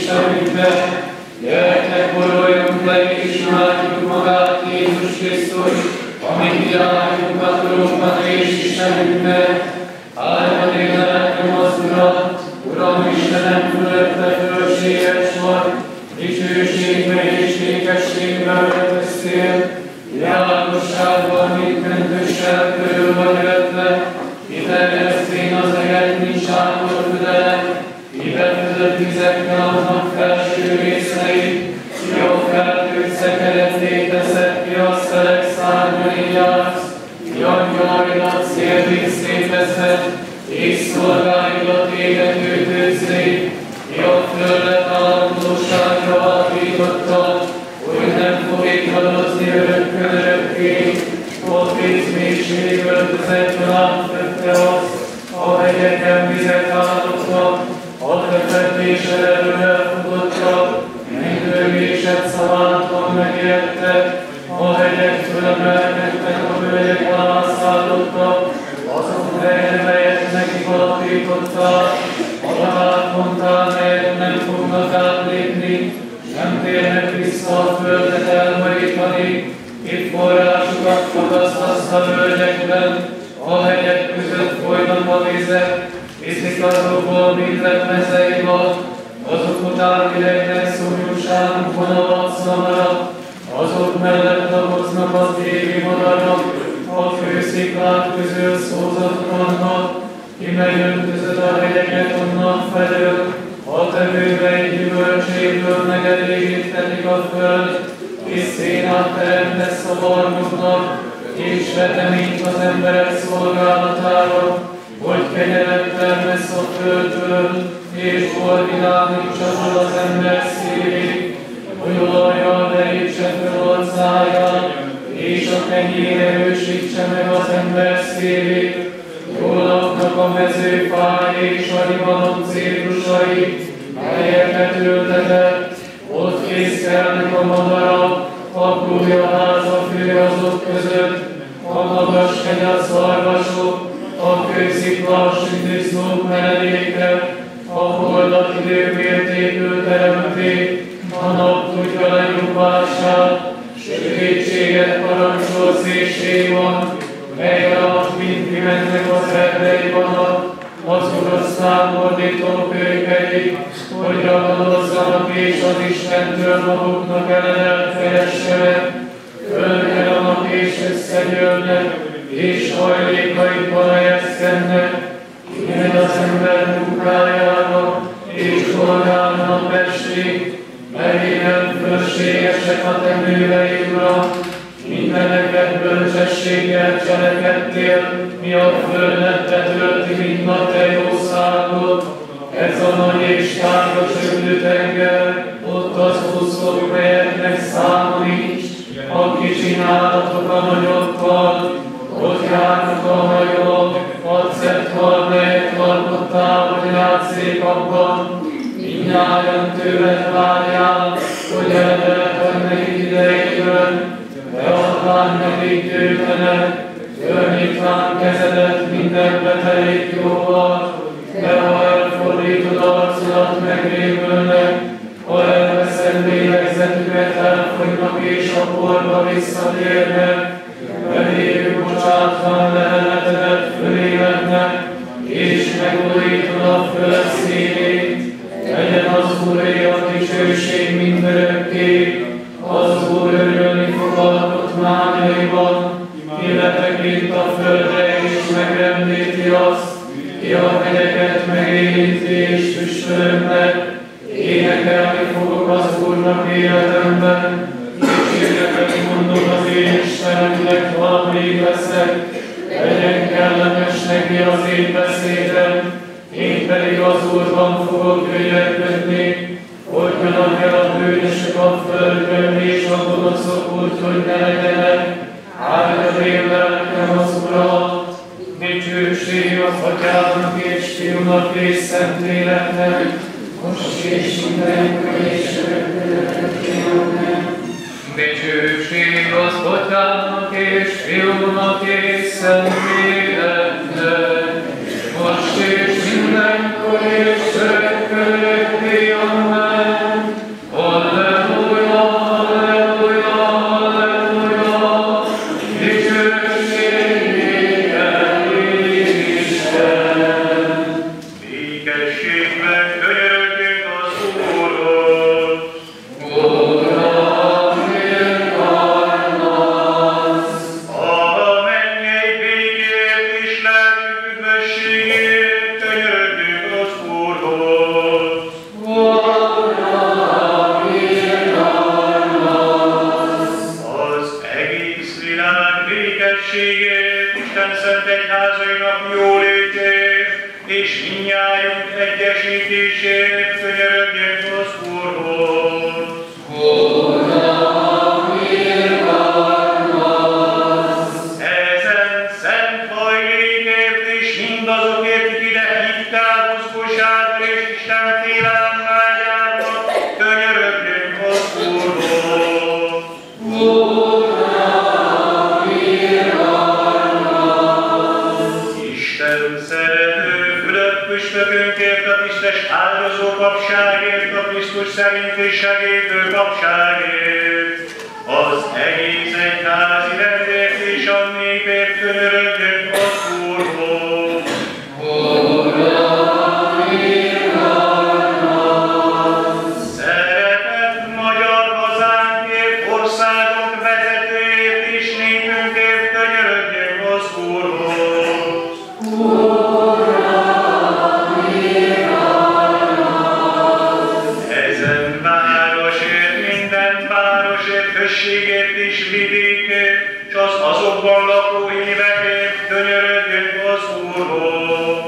Istenünkbe. Gyertek, boruljunk le és imádjuk magát Jézus Krisztus, ami világunkat, Urunkat és Istenünkbe. Álljad én lelkem az Urat, Uram Istenem, fölötte fölséges vagy, dicsőségbe és ékességbe öltöztél, világosságban mindköntössel körül vagy ötve, kiterjesztén az eget, mint sátorfüdelek, kivetődött vizekkel annak felső részeit, jobb feltűrt szekeretét teszed ki, a szelek szárnyai jársz, angyalaidat szélvízszét teszed, és szolgáidat égető tőzét, jobb földet állandóságra alapítottad, hogy nem fog égadozni örökkön örökké, ott vízmélység öltözetben átfette azt, a hegyeken vizek állottak, a kötetés elől elfogottak, mindörgésed szavátlan megértek, a hegyek fölemelkedtek, a völgyek alá szállottak, azon helyre, melyet nekik alapítottál, alá mondtál, melyet nem fognak átlépni, nem térnek vissza a földet elhajítani, itt forrásokat fogasztasz a völgyekben, a hegyek között folynak a vizek, viszik azokból mindent mezeiba, azok után idegnek szomjúságukon a vadszamara, azok mellett laboznak az égi madarak, a fősziklák közül szózat vannak, kimerjöntözöd a hegyeket onnan felől, a tevőbei gyümölcséből megelégítetik a föld, és szénát teremtesz a barmoknak, és veteményt az emberek szolgálatára, hogy kenyeret termesz a földből, és borvidálni csapod az ember szívét, hogy olajjal derítse fel orcáját, és a kenyér erősítse meg az ember szívét. Jól laknak a mezőfáj és a Libanon cédrusai, melyeket ültetett, ott fészkelnek a madarak, aprulja háza fő azok között, a magas hegy a szarvasok, a kőszikla sütőszlók menedéke, a holdat időmértékül teremték, a nap tudja lenyugvását, sötétséget parancsol szélség van, mely alatt mind kimennek az erdei vannak, az oroszlán ordító kőkeik, hogy ragadozzanak és az Istentől maguknak ellenelt keressenek, fölkelnek és összegyőrnek, és hajlékaikban helyezkednek, kimegy az ember munkájára, és dolgának esik, mellénen fölségesek a te műveid, Uram, mindeneket bölcsességgel cselekedtél, mi a földet betölti, mint a te jószágod. Ez a nagy és tágas öblőtenger, ott az úszók, melyeknek száma nincs, aki csinálatok a nagyokkal, ott járnak a hajók, acettal, melyet alkottál, hogy látszék abban, mindnyájan tőled várjál, hogy elveheted nekik ideigön, de adván nekik győtenek, környítván kezedet minden betelik jóval, de ha elfordítod arcodat, megrémülnek, ha elveszed lélegzetüket, elfogynak és a porba visszatérnek, beléjük bocsátlan leheletedet fölélednek, és megújítod a föld szívét. Legyen az Úré a dicsőség mindörökké, az Úr örülni fog alkotmányaiban, életek itt a földre és megrendíti azt, ki a hegyeket megérinti és füstölöknek. Énekelni fogok az Úrnak életemben, dicséretet mondok az én Istenemnek, valamíg leszek, legyen kellemes neki az én beszédem, én pedig az Úrban fogok gyönyörködni, fogjanak el a bűnösök a földön, és a gonoszok úgy, hogy ne legyenek. Áldja én lelkem az Urat, dicsőség az Atyának és Fiúnak és Szentléleknek, most és mindenkor és örökké. Dicsőség az Atyának és Fiúnak és Szentléleknek, most és mindenkor és örökké. Amen. békességben könyörögjünk az Úrhoz. Uram, irgalmazz! A mennyei békért és lelkünk üdvösségért könyörögjünk az Úrhoz. Uram, irgalmazz! Az egész világ békességért, Isten szent egyházainak jólétért, és mindnyájunk egyesítésért könyörögjünk az Úrhoz. Uram, irgalmazz! Ezen szent hajlékért és mindazokért, akik ide hittel, mozgósággal és Isten félelemmel járnak, könyörögjünk az Úrhoz. Uram, irgalmazz! Isten szerető fülöp püspökünkért, a tisztes áldozó papságért, a Krisztus szerinti segítő papságért, az egész egyházi rendért és a népért könyörögjünk az Úrhoz. Uram, irgalmazz! Szeretett magyar hazánkért, országunk vezetőért és népünkért könyörögjünk az Úrhoz. Uram, irgalmazz! Ezen városért, minden városért, községért és vidékért, s az azokban lakó hívekért könyörögjünk az Úrhoz.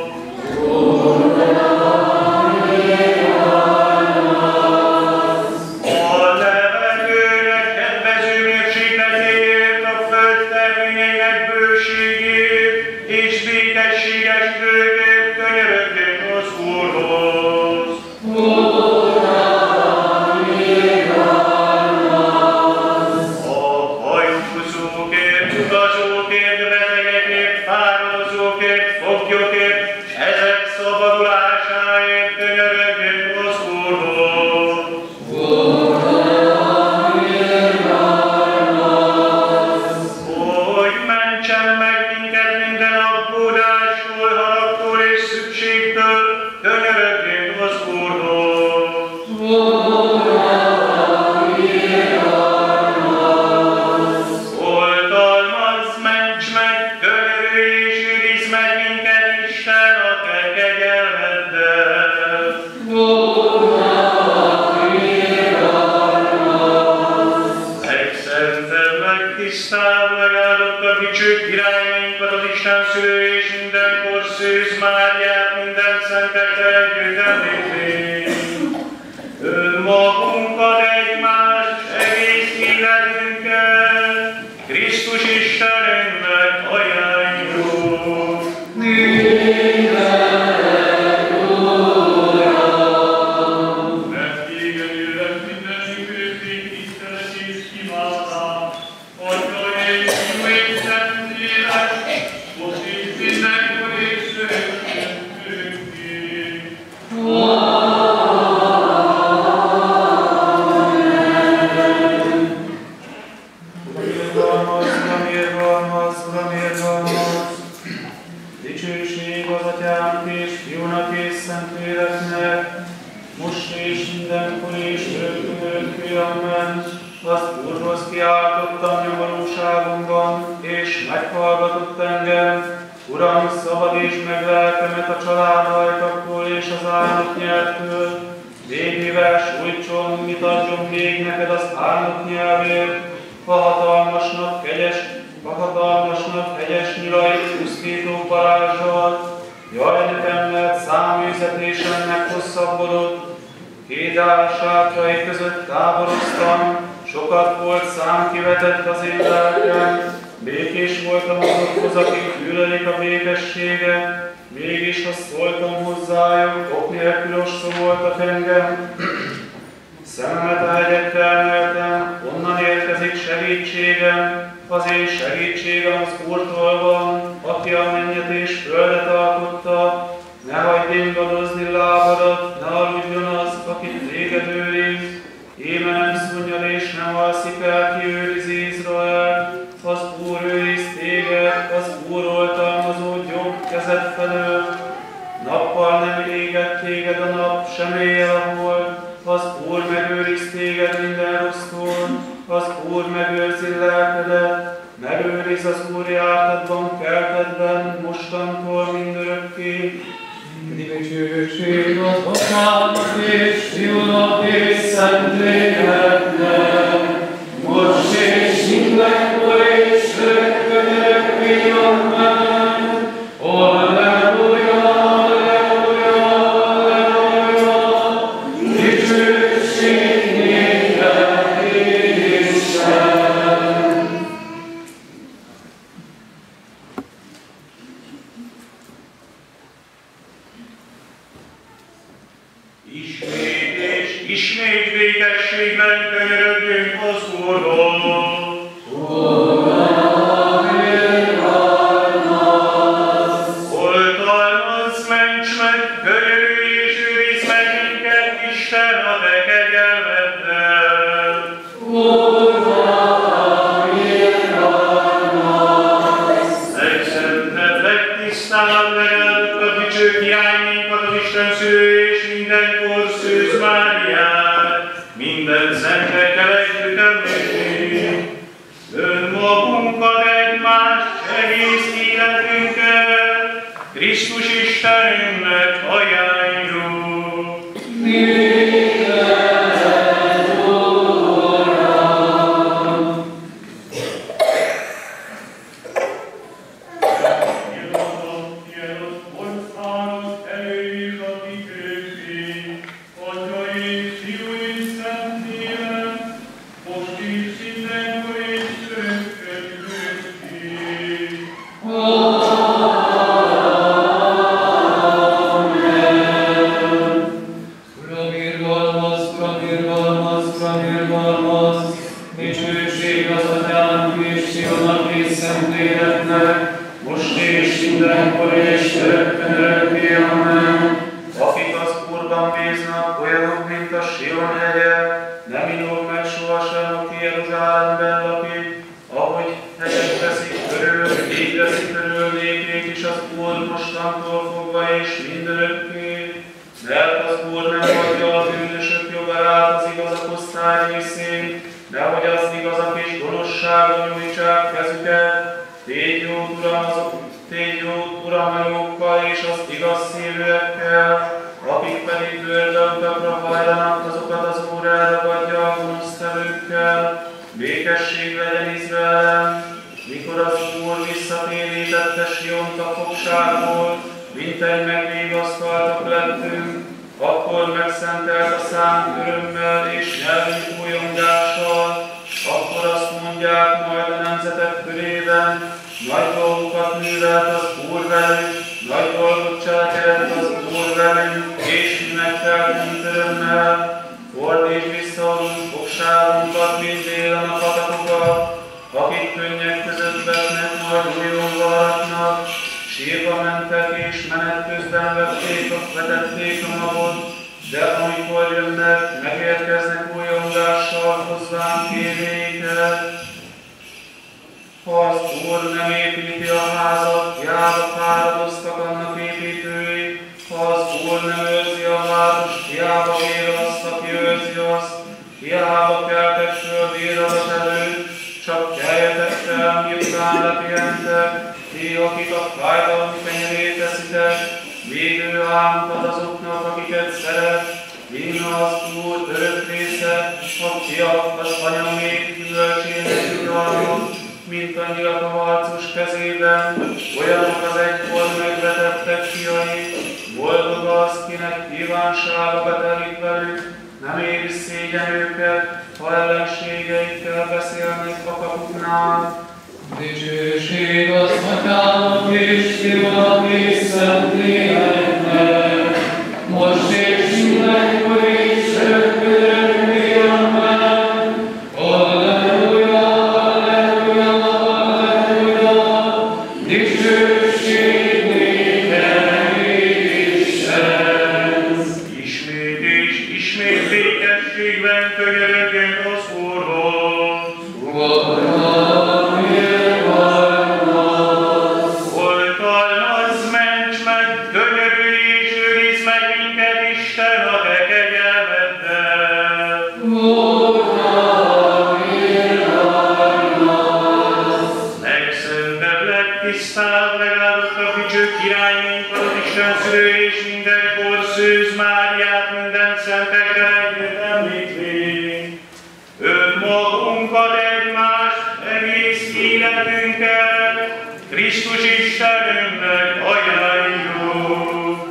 A levegőnek kedvező mérsékletéért, a föld terményeinek bőségért és békességes földért könyörögjünk az Úrhoz. Uram, irgalmazz! A hajózókért, utazókért, betegekért, fáradozókért, foglyokért, s ezek szabadulásáért könyörögjünk az Úrhoz. Uram, irgalmazz! Hogy mentsen meg minket minden aggódásról, haragtól és szükségtől, könyörögjünk az Úrhoz. Uram, irgalmazz! Oltalmazz, ments meg, könyörülj és őrizd meg minket, Isten, a te kegyelmeddel. Uram, irgalmazz! Megszented, megtisztáld, megáldott a dicső királyainkat, az Isten szülő és mindenkor Szűz Máriát, minden szentekkel együtt említvény. Önmagunkat, egymást, s egész életünket Krisztus Istenünknek ajánljuk. Mindenek, Uram! Mert téged élek mindenünk őszték tisztelet és imádás, Atya és Fiú és Szentlélek, most is mindenkor és örökké. Uram, irgalmazz! Dicsőség az Atyának és Fiúnak és Szentléleknek, most és mindenkor és örökké, amen. Az Úrhoz kiáltottam nyomorúságomban, és meghallgatott engem. Uram, szabadítsd meg lelkemet a családhajtaktól és az álnoknyelvtől. Légy mivel sújtson, mit adjon még neked az álnoknyelvért, a hatalmasnak hegyes nyilait pusztító varázsal. Jaj, nekem mert száműzetésem meghosszabbodott, két álságrai között táboroztam, sokat volt szám kivetett az én lelkem, békés voltam azokhoz, akik gyűlölik a békességet, mégis ha szóltam hozzájuk, ok nélkül osztoboltak engem. Szememet a hegyekre emeltem, onnan érkezik segítségem, az én segítségem az Úrtól van, aki a mennyet és földet alkotta. Ne hagyd ingadozni lábadat, ne aludjon az, akit téged őriz. Íme nem szunnyad és nem alszik el, ki őriz Izrael. Az Úr őriz téged, az Úr oltalmazód jobb kezed felől. Nappal nem égett téged a nap, sem éjjel a hold, az Úr megőriz téged minden rossztól, az Úr megőrzi lelkedet, megőriz az Úr jártatban, keltetben, mostantól mindörökké. Dicsőség az Atyának és Fiúnak és Szentléleknek, most és mindenkor és örökké, amen. Alleluja, alleluja, alleluja, dicsőség néked, Isten. Ismét végességben könyörögjünk az Úrhoz. Oltalmazz, ments meg, könyörülj és őrizd meg minket, Isten, a te kegyelmeddel. Megszented, legtisztább, legállott a dicső királynénkat, az Isten szülő és mindenkor Szűz Máriát, minden szentekkel együtt említünk. Önmagunkat, egymást, egész életünket Krisztus Istenünknek ajánljuk. Dicsőség az Atyának és Fiúnak és Szentléleknek, most és mindenkor és örökké, amen. Akik az Úrban bíznak, olyanok, mint a Sion hegye, nem indul meg sohasem, aki Jeruzsálemben lakik, ahogy hegyek veszik körül, így veszik körül népét is az Úr mostantól fogva és mindörökké. Mert az Úr nem hagyja a bűnösök jobbárát az igazak osztály részén, nehogy az igazak és gonoszságon nyújtsák kezüket. Tégy jót, Uram, a jókkal és az igaz szívűekkel, akik pedig bőröldökre hajlanak, azokat az Úr elragadja a gonosztevőkkel. Békesség legyen Izraelen, mikor az Úr visszatérítette Siont a fogságból, mint egy megvigasztaltak lettünk, akkor megszentelt a szánk örömmel és nyelvünk újongással, akkor azt mondják majd a nemzetek körében, nagy dolgokat művelt az Úr velünk, nagy dolgot cselekedett az Úr velünk, és mi megteltünk örömmel. Fordítsd vissza a fogságunkat, mint délen a patatokat, akik könnyek között vetnek, majd újonva aratnak, sírva mentek és menet közben vetették a magot, de amikor jönnek, megérkeznek újongással hozzánk kérnéket. Ha az Úr nem építi a házat, hiába fáradoztak annak építői, ha az Úr nem őrzi a várost, hiába vér azt, aki őrzi azt, hiába keltek föl véradat előtt, csak keljetek fel, miután lepihentek, ti, akik a fájdalmi kenyerét eszitek, védő álmokat azoknak, akiket szeret, inna az Úr örök része, a fiak az anya még gyümölcsének jutalmuk, mint a nyilak a harcos kezében, olyanok az egykor megvetettek fiai, boldog az, kinek kívánságokat elik velük, nem éri szégyen őket, ha ellenségeikkel beszélnek a kapuknál. Dicsőség az Atyának és Fiúnak és Szentléleknek, most és mindenkor és örökké, amen. Alleluja, alleluja, alleluja, dicsőség néked, Isten. Ismét és ismét békességben könyörögjünk az Úrhoz. Oltalmazz, ments meg, könyörülj és őrizd meg minket, Szűz Máriát, minden szentekkel együtt említve, önmagunkat egymást, egész életünket Krisztus Istenünknek ajánljuk.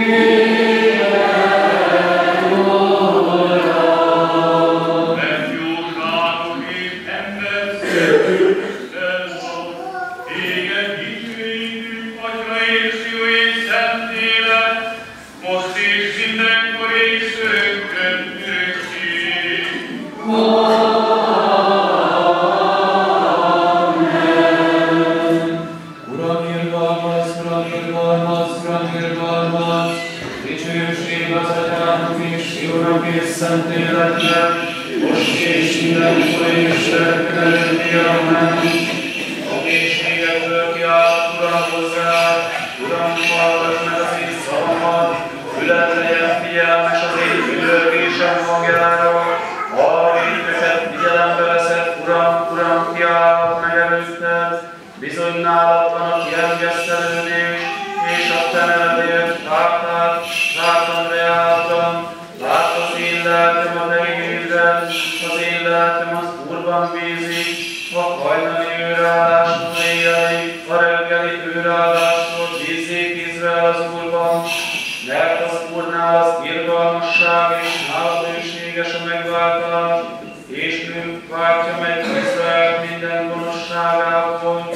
Bizony nálad van a kiengesztelődés, és a te nevedért látát, látom reáltam, lát az én lelkem a te igédben, az én lelkem az Úrban bízik, a hajnali őrállásról éjjeli, a reggeli őrállásról bízzék Izrael az Úrban, mert az Úrnál az irgalmasság és nála bőséges a megváltás, és ő váltja meg Izrael minden gonoszságából.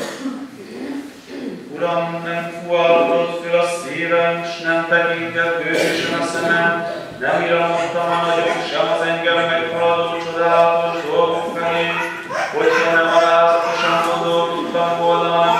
Uram, nem fuvalkodott föl a szívem, s nem tekintett bősésen a szemem, nem iramodtam a nagyok, sem az engem meghaladó csodálatos dolgok felé, hogyha nem alázatosan gondolkodtam volna, hanem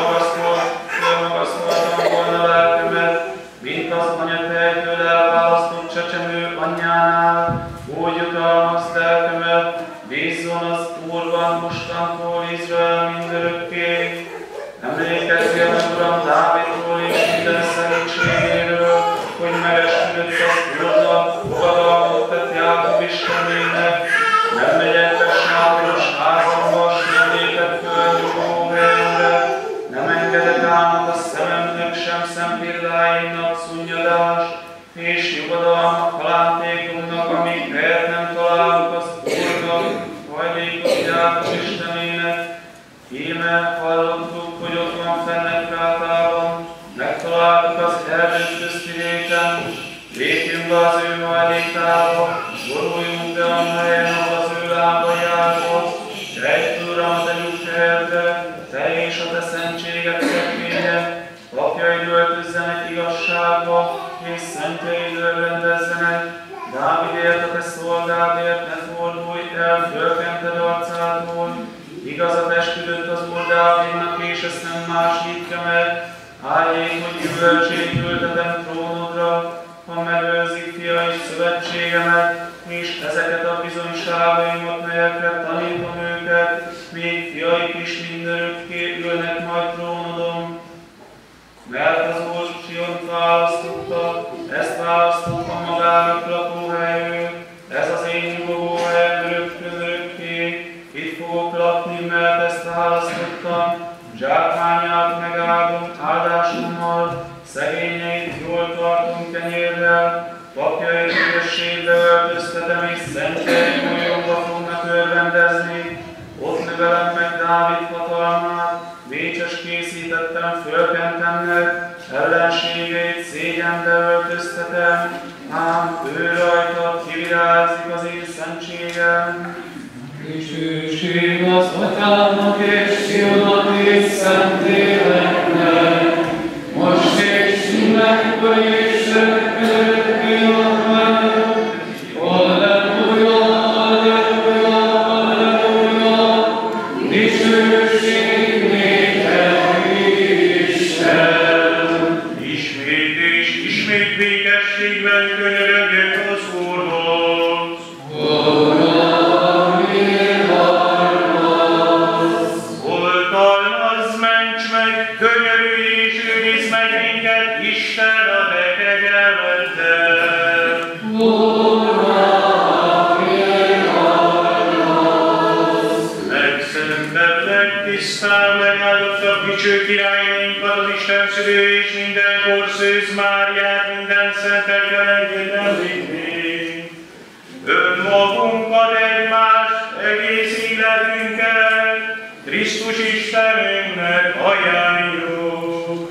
fölmagasztaltam volna lelkemet, mint az anyatejtől elválasztott csecsemő anyjánál, úgy jutalmazd lelkemet, bízzon az Úrban mostantól Izrael mindörökké. Emlékezzél meg, Uram, Dávidról és minden segítségéről, hogy megesküdött az Úrnak, fogadalmat tett Jákob Istenének, nem megyek be sátoros házamba, s nem lépek föl nyugodó helyemre, nem engedek állnak a szememnek, sem szempilláimnak szunnyadást, és nyugodalmat halántékomnak, amíg helyet nem találok az Úrnak, hajlékos Jákob Istenének. Íme hallottuk, hogy ott van fenn Efrátában, megtaláltuk az erdők közti réten, lépjünk be az ő hajléktába, boruljunk be a helyen, ahol az ő lábai állott, rejtsd, Uram, a te nyughelydbe, te és a te szentséget szekrénye, papjaid öltözzenek igazságba, és szentjeid örvendezzenek. Dávidért, a te szolgádért ne fordulj el, fölkented arcától, igazat esküdött az Úr Dávidnak, és ezt nem másítja meg. Álljék, hogy gyümölcsét ültetem trónodra, ha megőrzik fiai szövetségemet, és ezeket a bizonyságaimat, melyekre tanítom őket, még fiaik is mindörökké ülnek majd trónodon. Mert az Úr Siont választotta, ezt választotta magának lakóhelyül, ez az én nyugovó helyem örökkön-örökké. Itt fogok lakni, mert ezt választottam, zsákmányát megáldom áldásommal, szegényeit jól tartom kenyérrel, papjait ügyességbe öltöztetem, és szentjeim molyogva fognak örvendezni. Ott növelem meg Dávid hatalmát, vécses készítettem fölkentemnek, ellenségeit szégyenbe öltöztetem, ám ő rajta kivirázik az én szentségem. Dicsőség az Atyának és Fiúnak és Szentléleknek, most és mindenkor és örökké. Amen. Halleluja, halleluja, halleluja, dicsőség néked, Isten. Ismét és ismét békességben könyörögjük az Úrhoz. Oltalmazz, ments meg, könyörülj és őrizd meg minket, Isten a te kegyelmeddel. Megszenteltek, tisztán megáldottak dicső királyunkat, az Isten szülő és mindenkor Szűz Máriát, minden szentekkel együtt megérdemlítni. Önmagunkat, egymást, egész életünket Krisztus Istenünknek ajánljuk.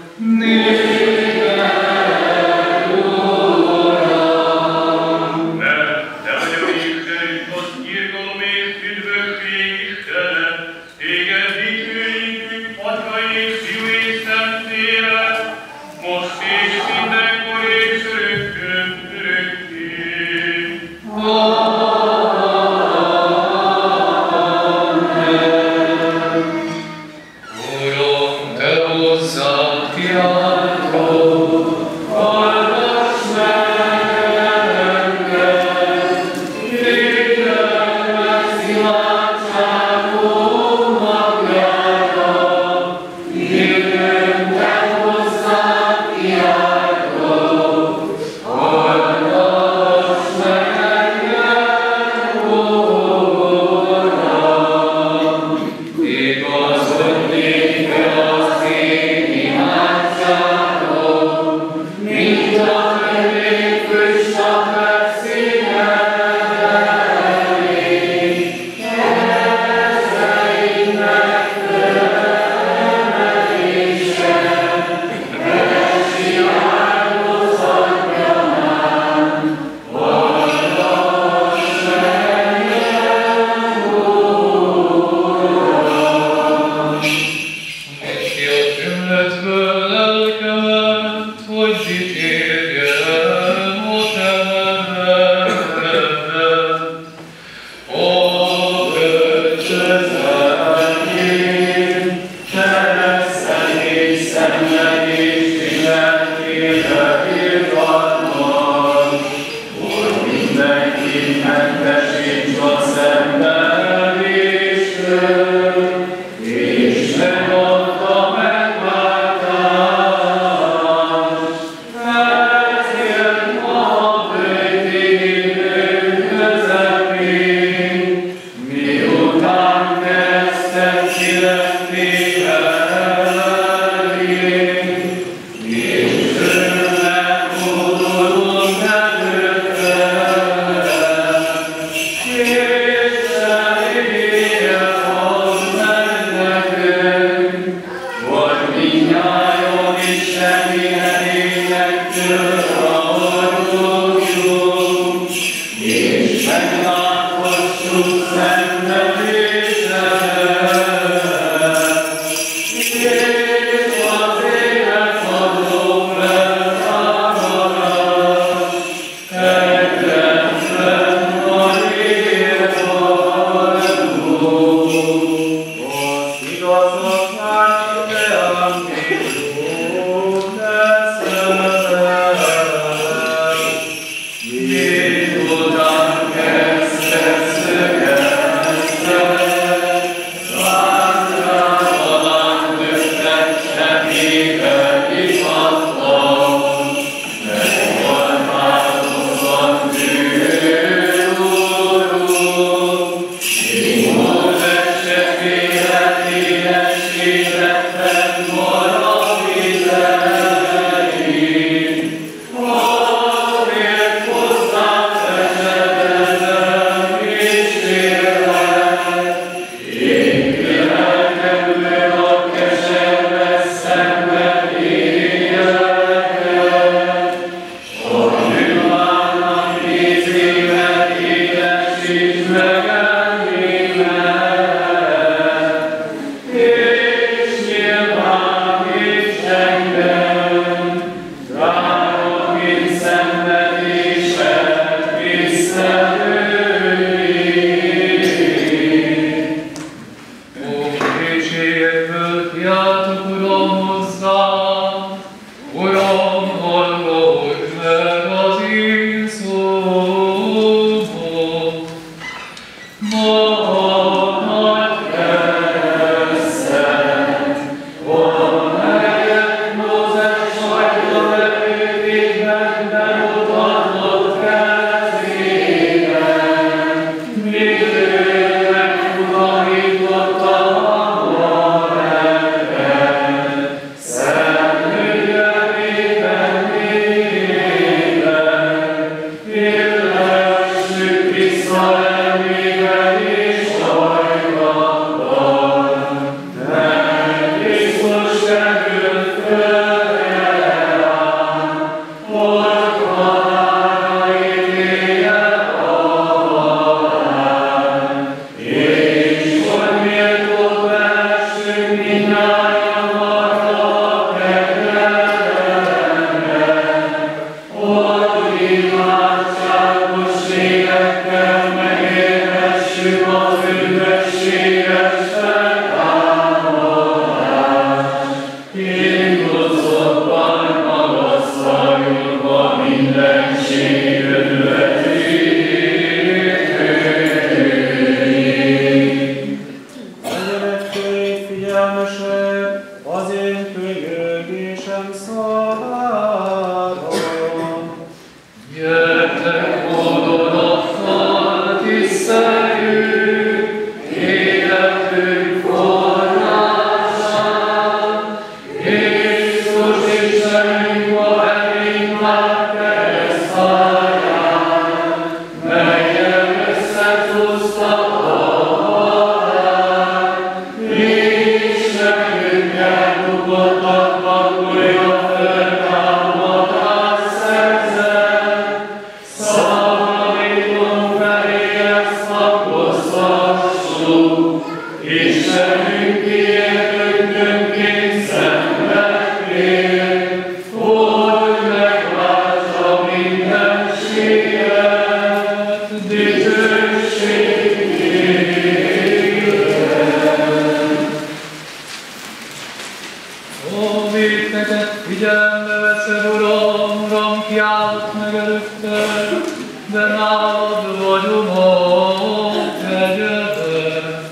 de nálad vagyunk egyedül.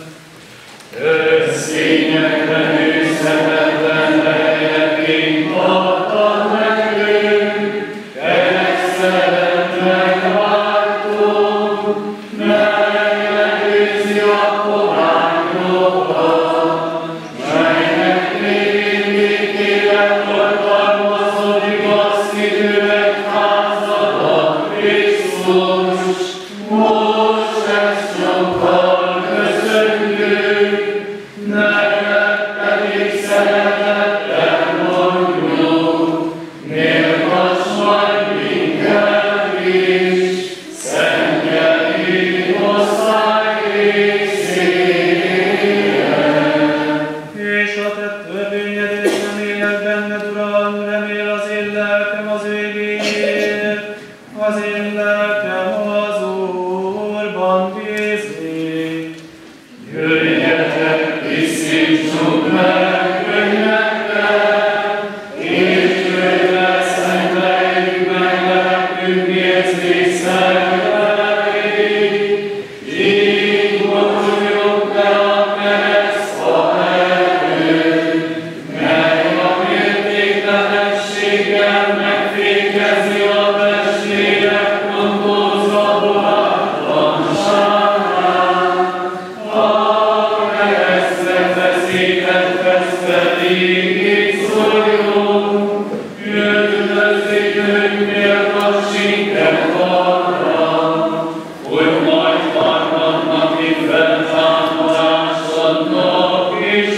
Őszényekre nőszetetlen helyeként adtad nekünk, kerekszedet megváltunk, megőrzi a korányokat, melynek révén békében oltalmazodik az időek házada, Krisztus, most ezt sokkal köszönjük, neked pedig szeretettel mondjuk, méltas vagy minket is, szentjei osztály részére. És a te törvényedért remélek benned, Uram, remél az én lelkem az végéért, az én lelkem az Úrban bízik. Jöjjetek, tisztítsuk meg könyvekkel, és jöjjön szenteljük meg lelkünk érzésszenvedélyt, így vonuljuk le a keresztfa előtt, mely a mértéktelenséggel megfékezi a testvérek rontó zavartalanságát. A keresztre feszített fesztedigig szorjunk, üdvözítők méltasséget arra, hogy majd harmadnapi feltámadásodnak is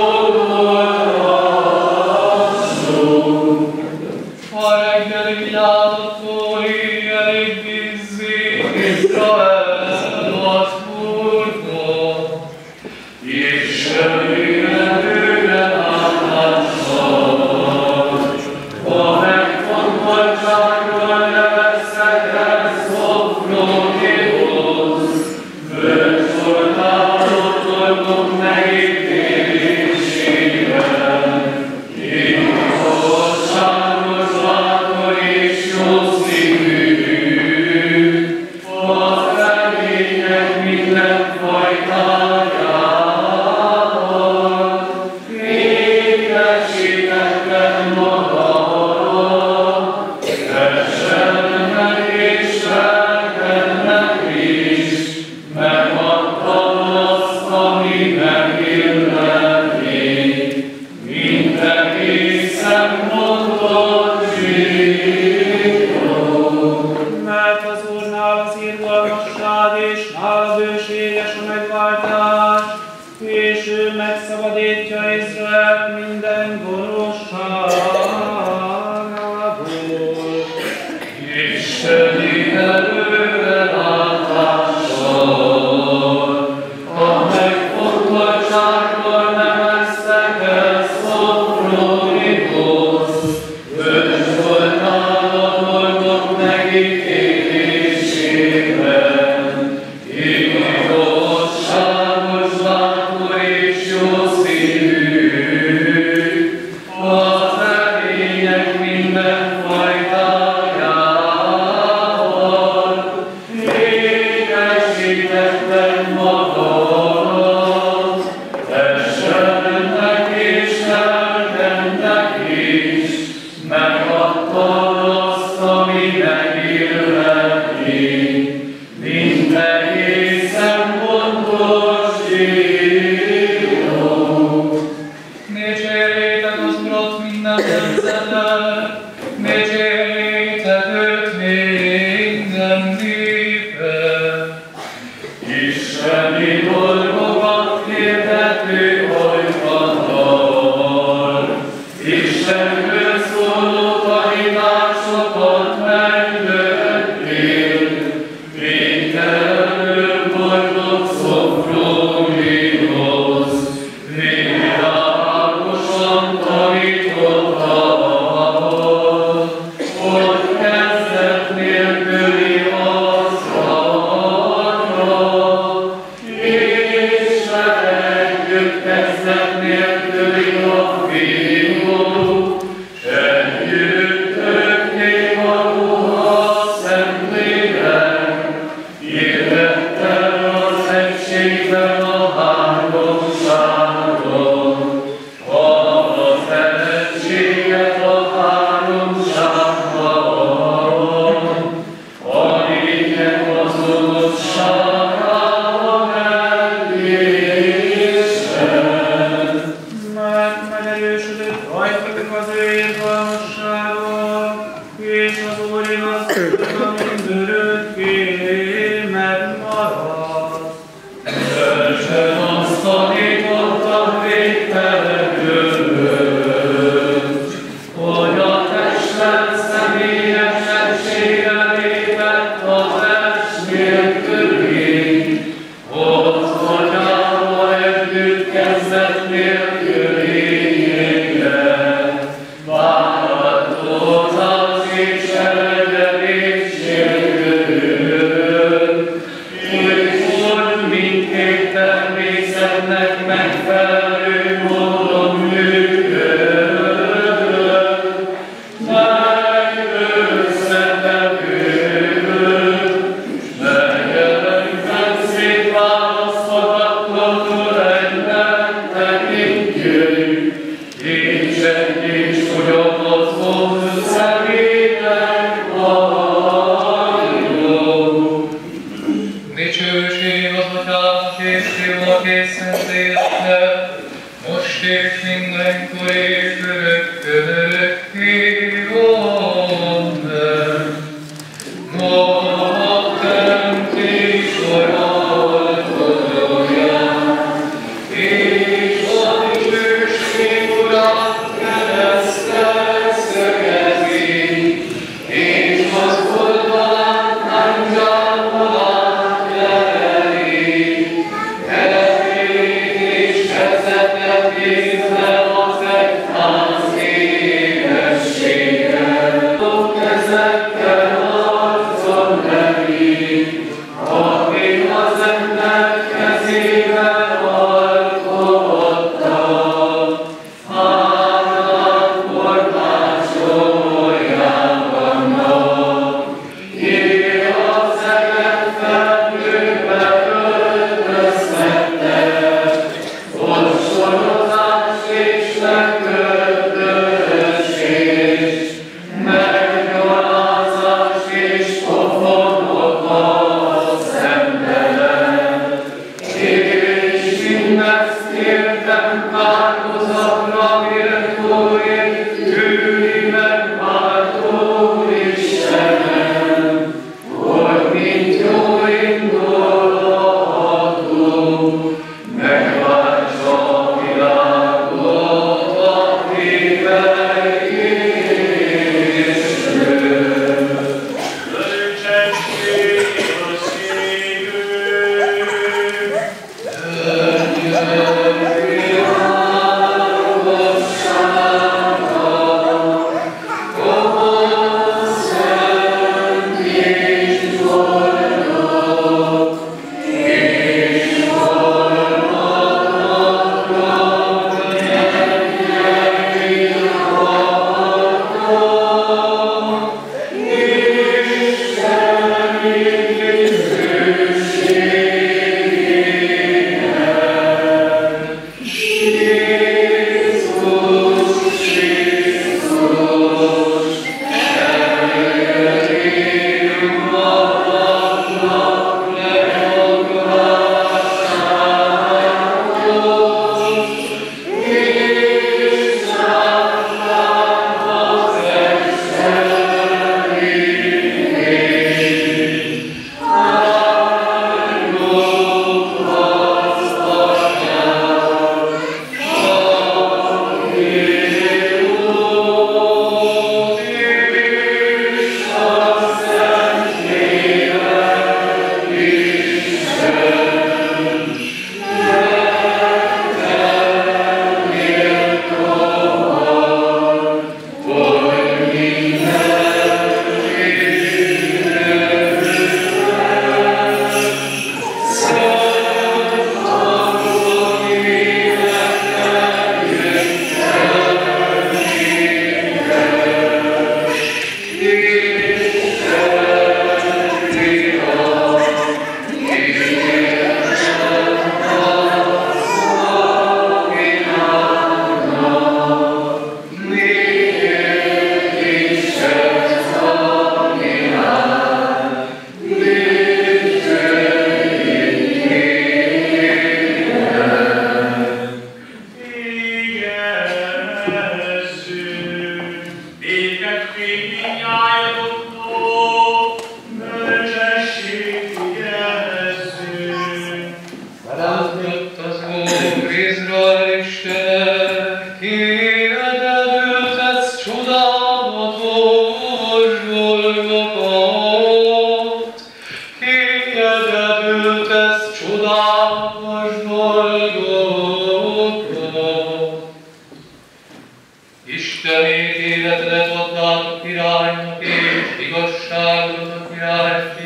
fordulhassunk. A reggeli vigyázattól éjjelig bízzék Izrael az Úrtól, és semmire látással, a megfontoltságról nevezszekkel Szofronihoz, fölszolgálott dolgok megítélésében, igazságos, bátor és jó szívű, az remények minden fajtájával, ékesítetlen magadról, esennek és felkednek is, megadtad azt, ami megilleti, mint egészen mondott zsidó. Mert az Úrnál az irgalmasság és nála bőséges a megváltás, és ő megszabadítja Izraelt minden gonoszságából. Isteni előrelátással, a megfontoltságból neveztek el Szofronihoz, fölszolgál a dolgok megítélésében, igazságos, bátor és jó szívű, az remények minden fajtájával,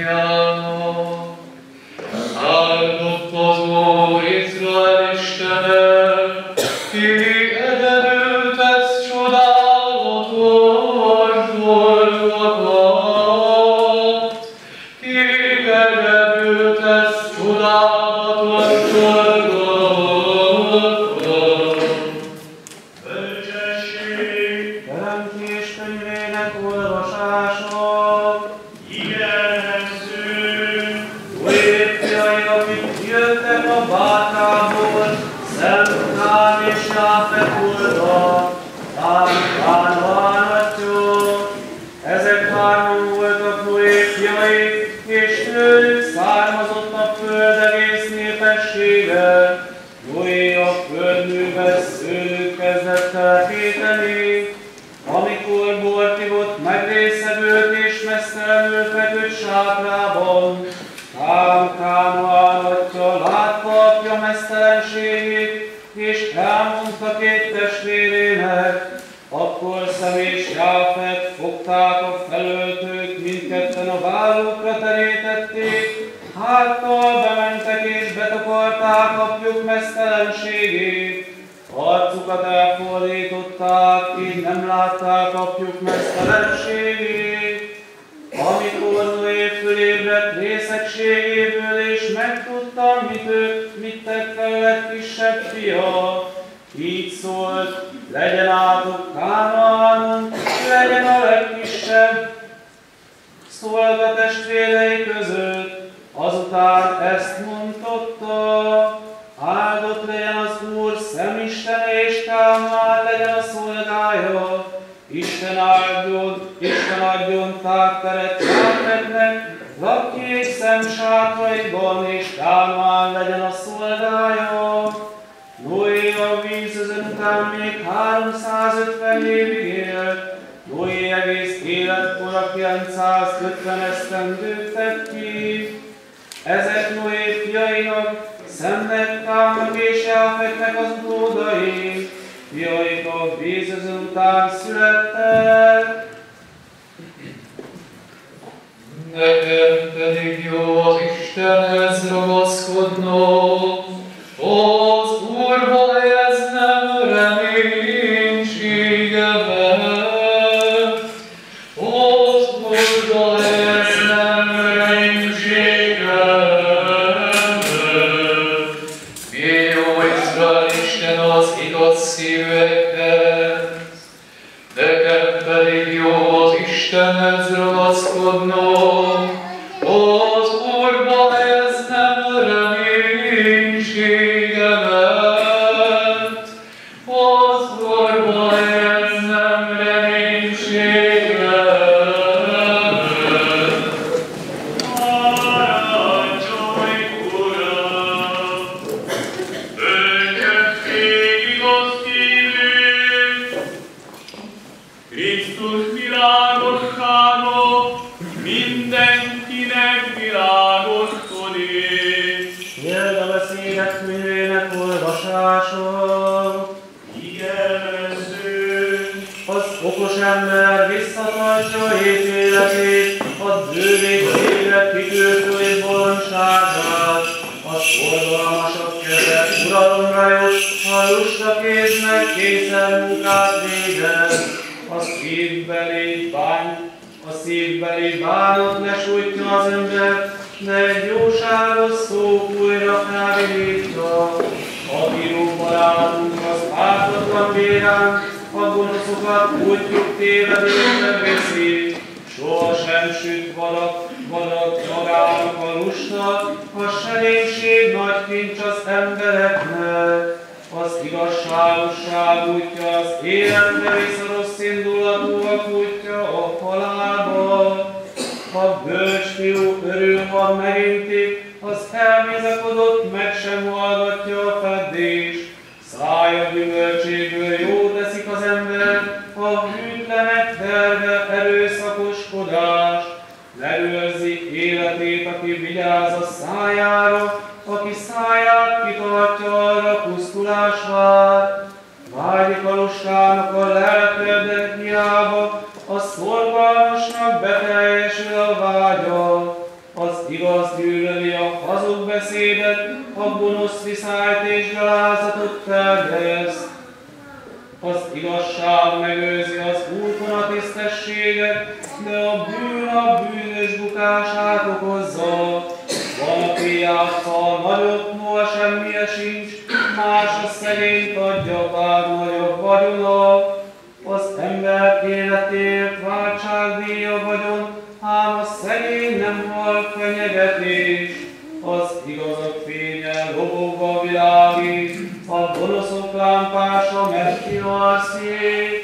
szolgálnak. Áldott az Úr Izrael Istene, ki egyedül tesz csodálatos dolgokat, ki egyedül tesz csodálatos dolgokat. Bölcsesség, Teremtés könyvének olvasása. Igenezzünk, Újépp fiai, akik jöttek a bátából, Szem, és Jáfet voltak, Kánán atyok. Ezek hárman voltak Noé fiai, és tőlük származott a föld egész népessége. Noé a földműves szőlőt kezdett el kéteni, amikor bort ivott, megrészegült és mesztelenül feküdt sátrában. Kánán atya látta apja mesztelenségét, és elmondta két testvérének. Akkor Szem és Jáfet fogták a felöltőt, mindketten a vállukra terítették, háttal bementek és betakarták apjuk mesztelenségét. Arcukat elfordították, így nem látták apjuk mesztelenségét. Amikor Noé fölébredt részegségéből, és megtudta, mit tett fel legkisebb fia, így szólt: legyen átok Kánaánon, legyen a legkisebb szolga testvérei között. Azután ezt mondotta: áldott legyen az Úr Szem istene, és Kánaán legyen a szolgája. Isten adjon tágteret Jáfetnek, lakjék Szem sátraiban, és Kánaán legyen a szolgája. Noé a vízözön után még 350 évig élt. Noé egész életkora 950 esztendőt tett ki. Ezek Noé fiainak, Szemnek, Kámnak és Jáfetnek az utódai. Fiaik a vízözön után születtek. Nekem pedig jó az Istenhez ragaszkodnom, az Úrba helyeznem reménységemet. Az Úrba helyeznem reménységemet. Mi jó Izrael Isten az igaz szívekhez, nekem pedig jó az Istenhez ragaszkodnom, az Úrba helyeznem reménységemet. Az Úrba helyeznem reménységemet. Parancsolj, Uram! Bölcsesség, igaz szívű, Krisztus világossága mindenkinek világoskodik. Példabeszédek könyvének olvasása. Igenezzünk, Az okos ember visszatartja ítéletét, a bővét szívre kitűrtő és bolondságát. A szorgalmasabb keze uralomra jut, a lusta kéznek készen munkát végez. A szívbeli bánat lesújtja az ember, de egy jóságos szó újra felvidítja. A bíró barátunk az ártatlan bérán, a gonoszokat útjuk tévedésre veszi. Sohasem süt vadak magának a lusta, a serénység nagy kincs az embereknek. Az igazságosság útja az életbe, és a rossz indulatúak útja a halálba. A bölcs fiú örül, ha megintik, az elmézakodott, meg sem hallgatja a feddést. Szája gyümölcséből jó teszik az ember, a hűtlenek terve erőszakoskodás. Megőrzi életét, aki vigyáz a szájára, aki száját kitartja arra pusztulás vár. Vágyik a lustának a lelke, de hiába, a szorgalmasnak beteljesül a vágya. A igaz gyűlöli a hazug beszédet, a gonosz viszályt és gyalázatot terjeszt. Az igazság megőrzi az úton a tisztességet, de a bűnös bukását okozza. Van, aki játszal nagyot, noha semmije sincs, más a szegényt adja, bár nagyobb vagyona. Az ember életért váltságdíja vagyon, ám a szegény nem hal fenyegetés. Az igazak fénye lobogva világít, a gonoszok lámpása megkíván szét.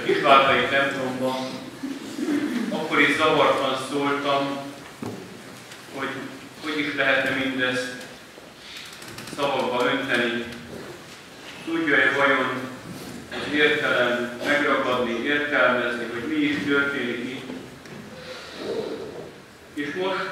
kisvárdai templomban, akkor is zavartan szóltam, hogy is lehetne mindezt szavakba önteni. Tudja-e vajon az értelem megragadni, értelmezni, hogy mi is történik itt? És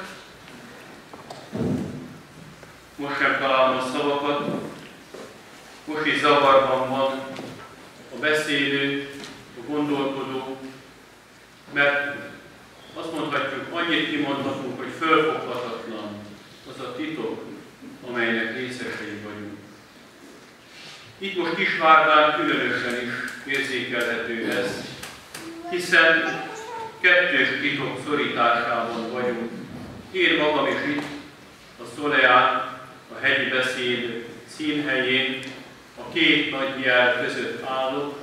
most sem találom a szavakat, most is zavarban van a beszélő, a gondolkodó, mert azt mondhatjuk, annyit kimondhatunk, hogy fölfoghatatlan az a titok, amelynek részesei vagyunk. Itt most Kisvárdán különösen is érzékelhető ez, hiszen kettős titok szorításában vagyunk. Én magam is itt, a Szoleán, a hegyi beszéd színhelyén, a két nagy jel között állok.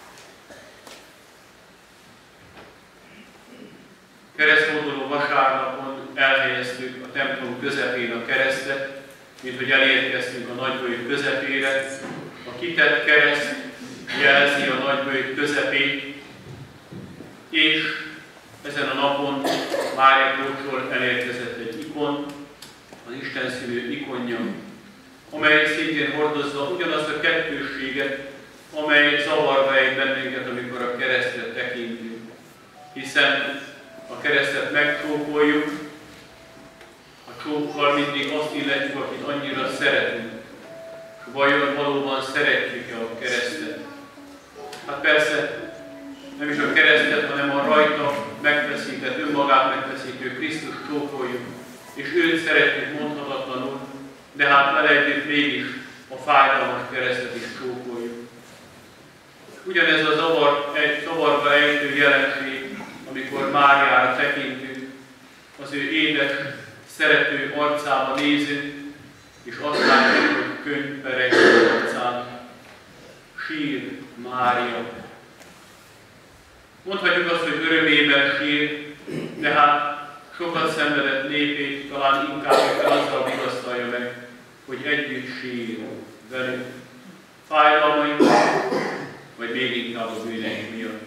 Kereszthordoló vasárnapon elhelyeztük a templom közepén a keresztet, mint hogy elérkeztünk a nagyböjt közepére. A kitett kereszt jelzi a nagyböjt közepét, és ezen a napon Mária Krócsról elérkezett egy ikon, az Isten szülő ikonja, amely szintén hordozza ugyanazt a kettősséget, amely zavarba ejt bennünket, amikor a keresztre tekintünk. Hiszen a keresztet megcsókoljuk, a csókkal mindig azt illetjük, akit annyira szeretünk. Vajon valóban szeretjük-e a keresztet? Hát persze, nem is a keresztet, hanem a rajta megfeszített, önmagát megfeszítő Krisztus csókoljuk, és őt szeretjük mondhatatlanul, de hát vele együtt mégis a fájdalmas keresztet is csókoljuk. Ugyanez a zavarba ejtő jelenség, amikor Máriára tekintünk, az ő édes, szerető arcába nézünk, és azt látjuk, hogy könyvpereg arcán sír Mária. Mondhatjuk azt, hogy örömében sír, de hát sokat szenvedett népét talán inkább azzal vigasztalja meg, hogy együtt sír velünk. Fájdalmaink, vagy még inkább a bűneink miatt.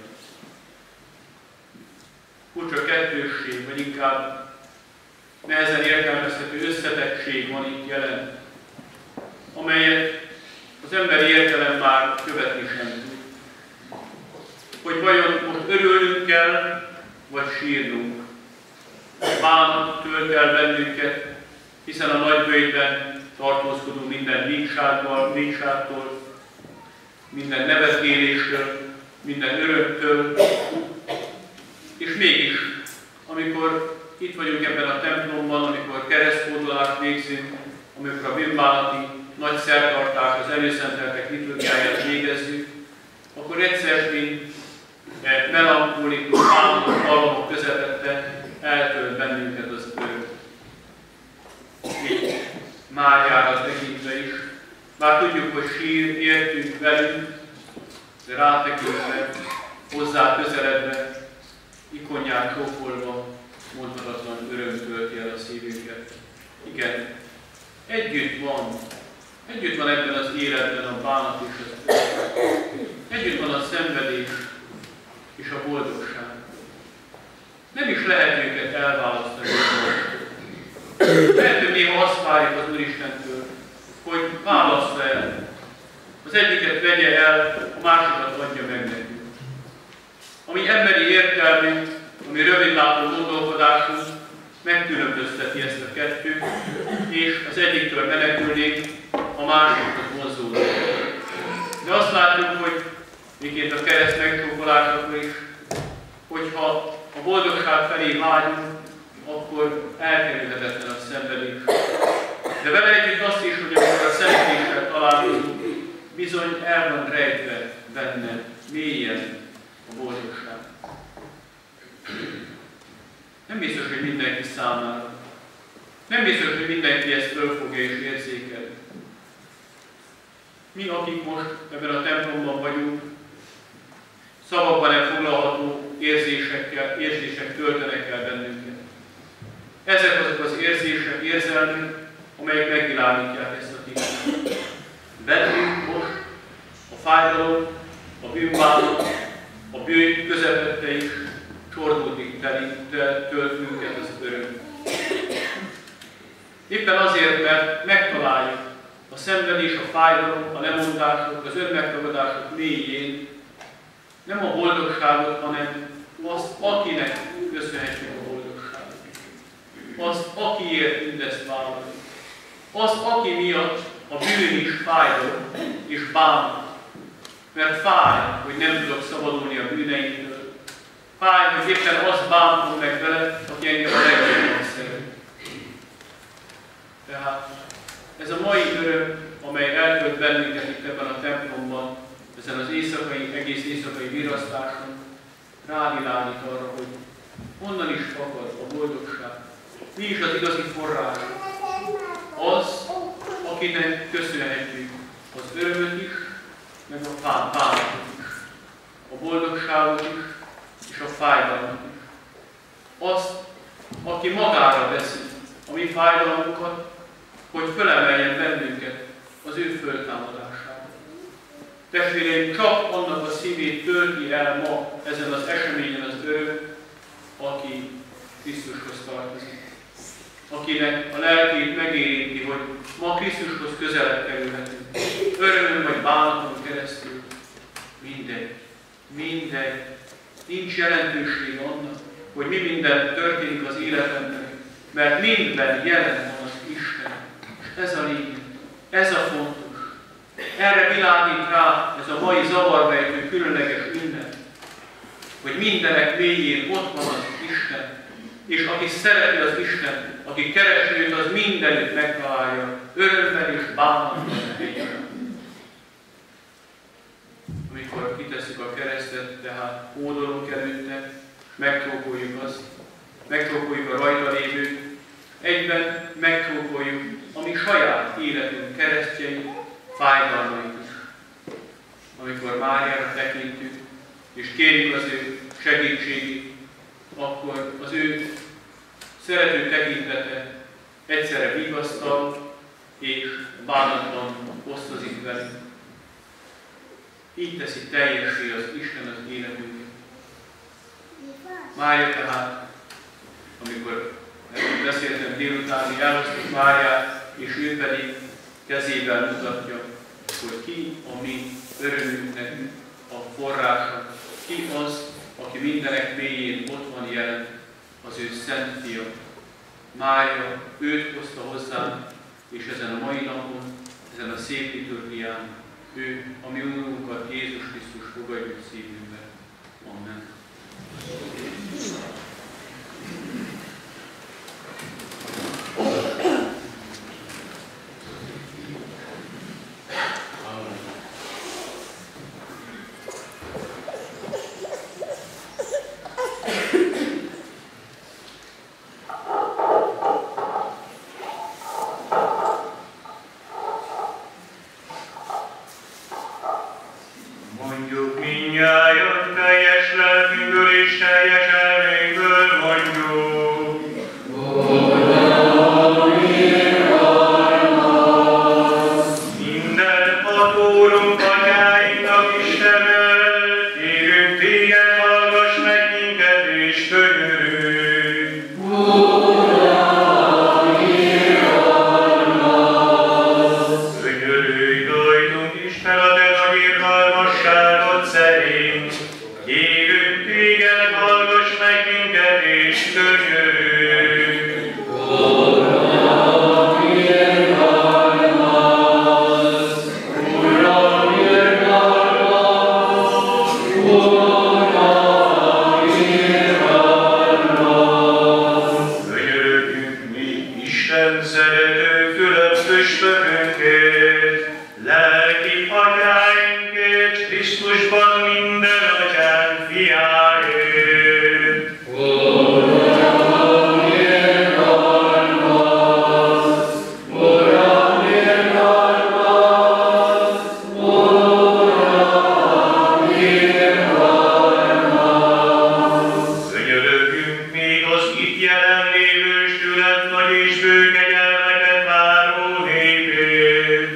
Furcsa kettősség, vagy inkább nehezen értelmezhető összetettség van itt jelen, amelyet az emberi értelem már követni sem tud. Hogy vajon most örülnünk kell, vagy sírnunk. Bánat tölt el bennünket, hiszen a nagyböjtben tartózkodunk minden vígságtól, minden nevetgéléstől, minden örömtől, és mégis, amikor itt vagyunk ebben a templomban, amikor kereszthordolást végzünk, amikor a bűnbánati nagy szertartás, az előszenteltek liturgiáját végezzük, akkor egyszer, mint melankólikus, álmos dallamok közepette eltölt bennünket az öröm. Így Máriára tekintve is. Már tudjuk, hogy sír értünk velünk, de rátekintve, hozzá közeledve, ikonját csókolva, mondhatatlan öröm tölti el a szívünket. Igen, együtt van ebben az életben a bánat és az öröm. Együtt van a szenvedés és a boldogság. Nem is lehet őket elválasztani. Lehet, hogy néha azt várjuk az Úristentől, hogy válassza el. Az egyiket vegye el, a másikat adja meg nekünk. Ami emberi értelmű, ami rövidlátó gondolkodású, megkülönbözteti ezt a kettőt, és az egyiktől menekülnénk, a másikhoz vonzódunk. De azt látjuk, hogy miként a kereszt megcsókolásakor is, hogyha a boldogság felé vágyunk, akkor elkerülhetetlen a szenvedés. De vele együtt azt is, hogy amikor a szenvedéssel találkozunk, bizony el van rejtve benne mélyen a boldogság. Nem biztos, hogy mindenki számára. Nem biztos, hogy mindenki ezt fölfogja és érzékel. Mi, akik most ebben a templomban vagyunk, szavakban elfoglalható érzések töltenek el bennünket. Ezek azok az érzések, érzelmek, amelyek megvilágítják ezt a tisztát. Bennünk most a fájdalom, a bűnbánat, a bűn közepette is csordultig tölt minket az öröm. Éppen azért, mert megtaláljuk a szenvedés, a fájdalom, a lemondások, az önmegtagadások mélyén nem a boldogságot, hanem azt, akinek köszönhetjük a boldogságot. Azt, akiért mindezt vállaljuk. Az, aki miatt a bűn is fájdal és bánat. Mert fáj, hogy nem tudok szabadulni a bűneinktől. Fáj, hogy éppen azt bántom meg vele, aki engem a legjobban szeret. Tehát ez a mai öröm, amely eltölt bennünket itt ebben a templomban, ezen az egész éjszakai virasztáson, rávilágít arra, hogy honnan is fakad a boldogság. Mi is az igazi forrás? Az, akinek köszönhetjük az örömöt is, meg a bánatot is, a boldogságot is, és a fájdalmat is. Azt, aki magára veszi a mi fájdalmunkat, hogy fölemeljen bennünket az ő föltámadásába. Testvéreim, csak annak a szívét tölti el ma ezen az eseményen az öröm, aki Krisztushoz tartozik. Akinek a lelkét megérinti, hogy ma Krisztushoz közelebb kerülhetünk. Örömön vagy bánaton keresztül. Mindegy. Nincs jelentősége annak, hogy mi minden történik az életemben, mert mindben jelen van az Isten. És ez a lényeg, ez a fontos. Erre világít rá ez a mai zavarbejtő különleges ünnep, hogy mindenek mélyén ott van az Isten, és aki szereti az Isten, aki keresi őt, az mindenütt megtalálja, örömben és bánatban egyaránt. Amikor kitesszük a keresztet, tehát hódolunk előtte, megcsókoljuk azt, megcsókoljuk a rajta lévőt, egyben megcsókoljuk a mi saját életünk keresztjeit, fájdalmait is. Amikor Máriára tekintünk, és kérjük az ő segítségét, akkor az ő szerető tekintete egyszerre vigasztal és bánatban osztozik velünk. Így teszi teljessé az Isten az életünket. Mária tehát, amikor beszéltem délután, elhoztuk Máriát, és ő pedig kezével mutatja, hogy ki a mi örömünknek a forrása, ki az, aki mindenek mélyén ott van jelen, az ő Szent Fia. Mária őt hozta hozzánk, és ezen a mai napon, ezen a szép liturgián, ő, a mi Urunkat, Jézus Krisztus fogadjuk szívünkbe. Amen.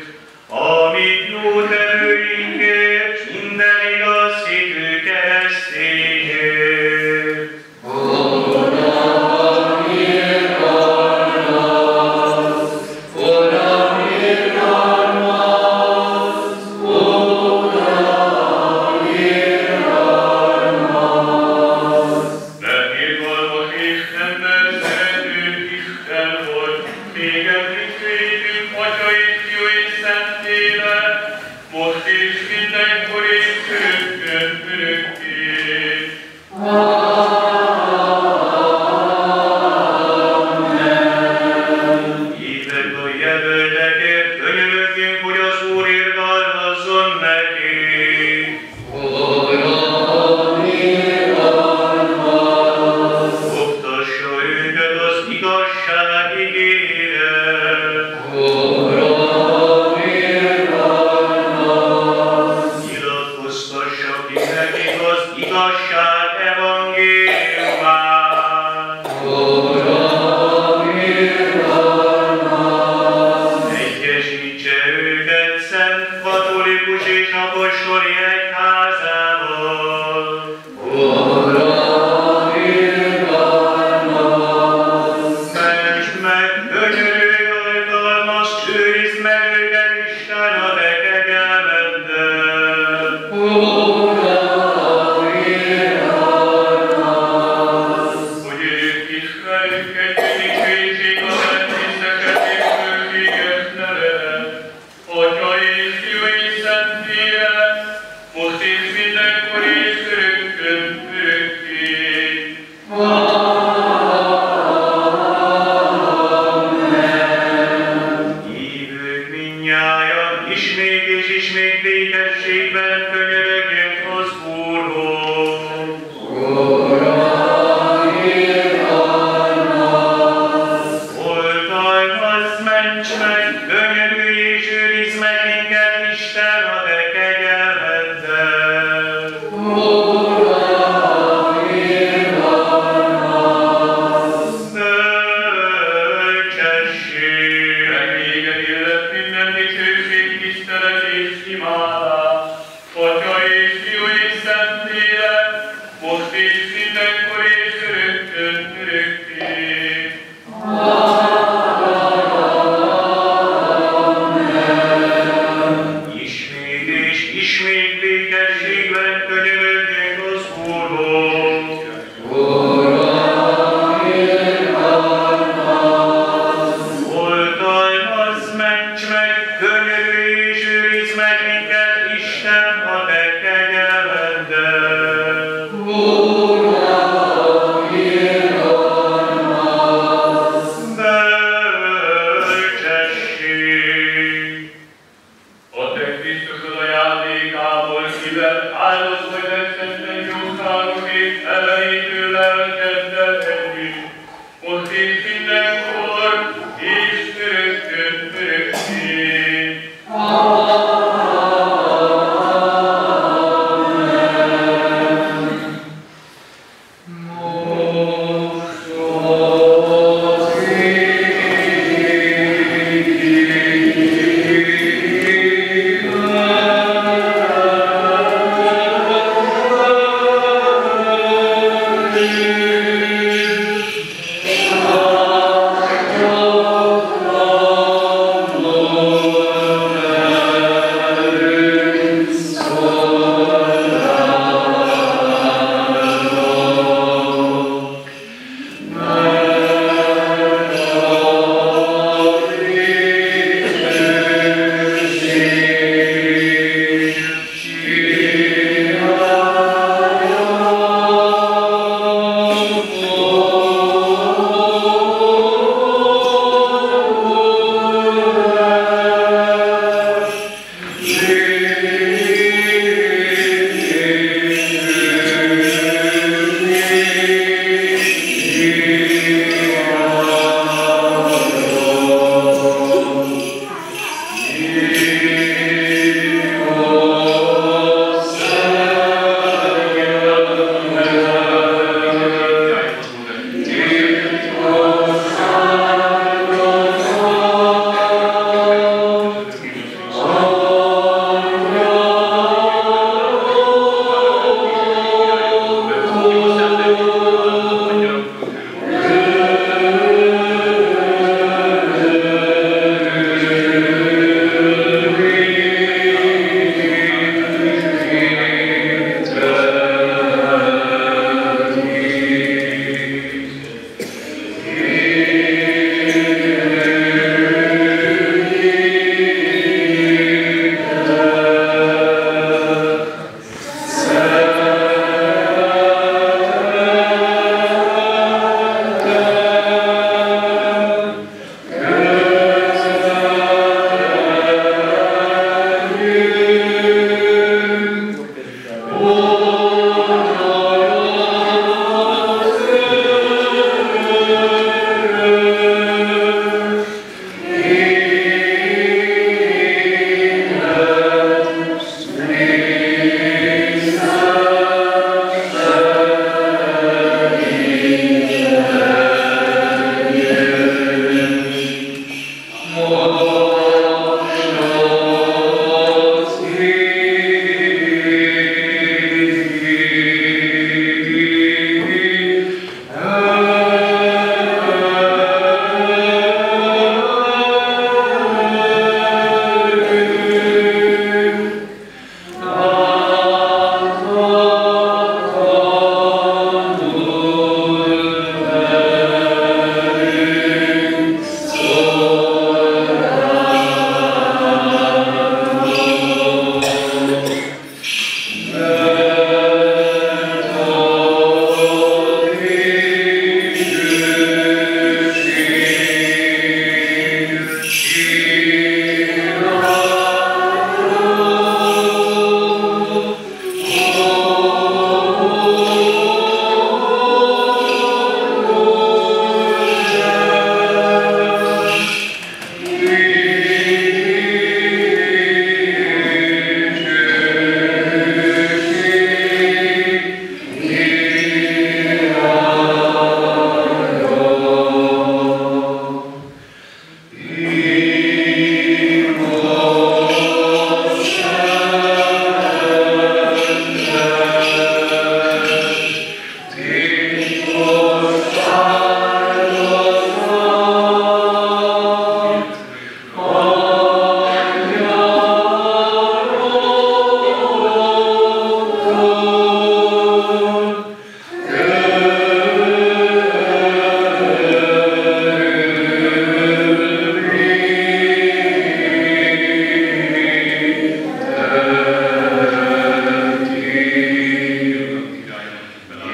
Amit jó terőinkért, minden igaz hitű keresztény evangéliumát. Egyesítse őket szent, katolikus és apostoli egyházával. Ments meg, könyörülj, oltalmaz, őrizd meg őket, Isten, a te kegyelmeddel. Hogy ők Istenünket dicsőítsék a Szent Isten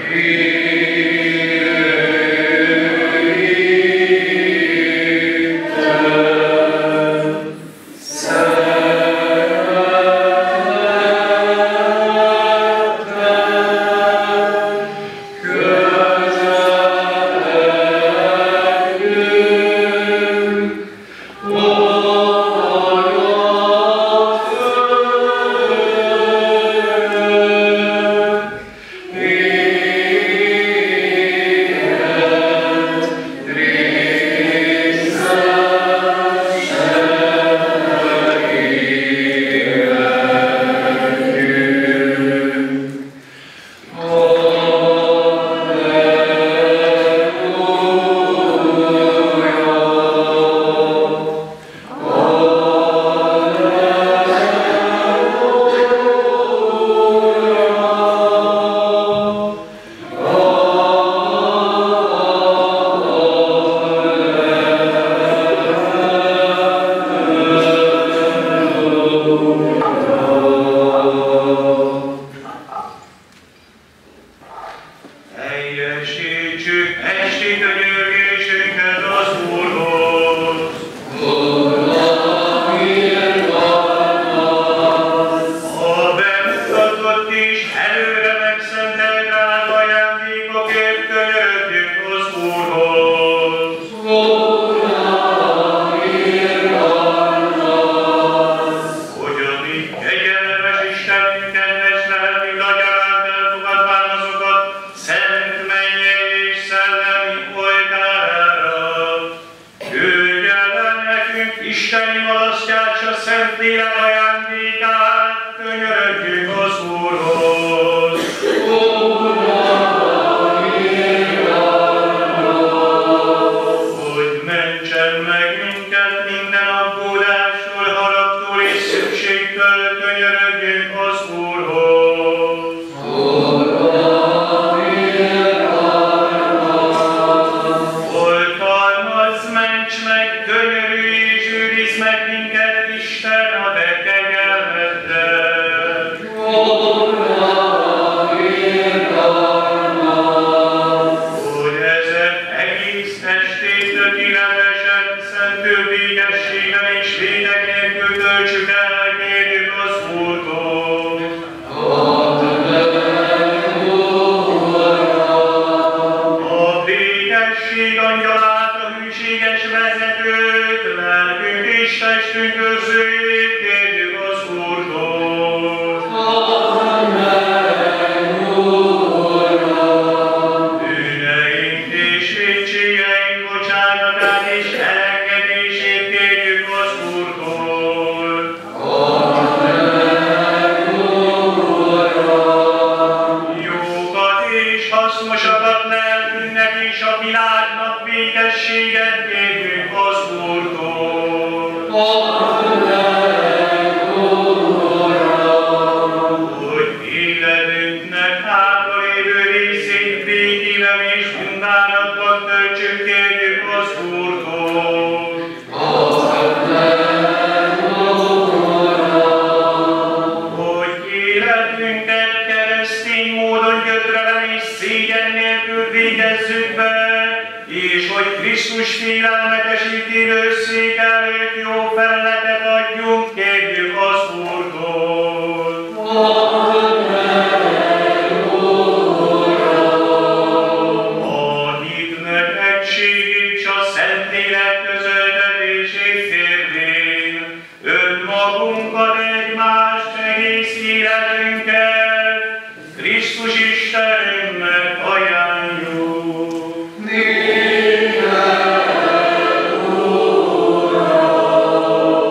Néha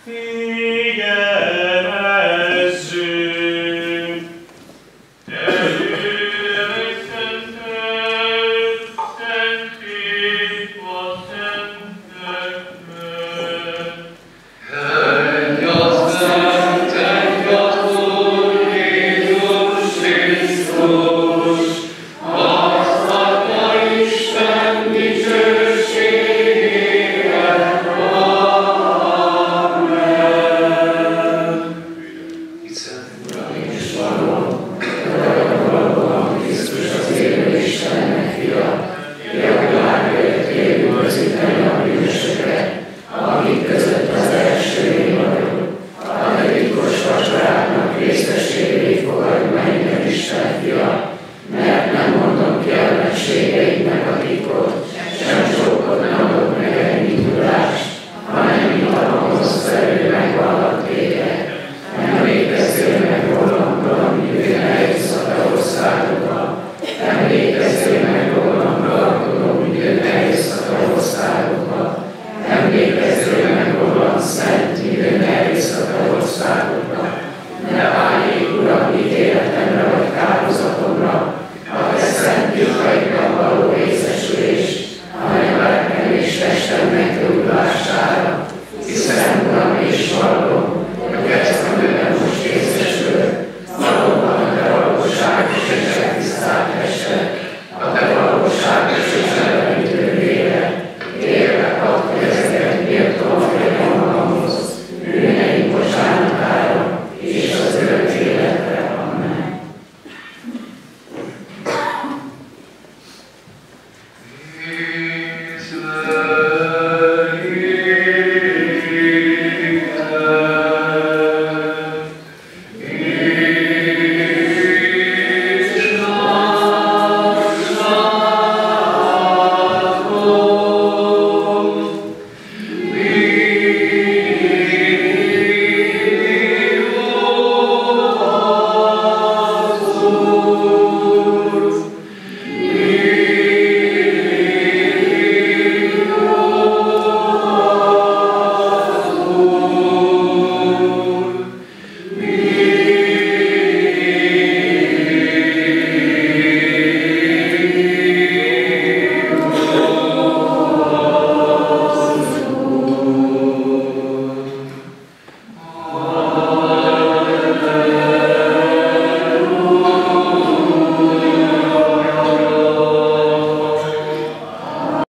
Figyelj!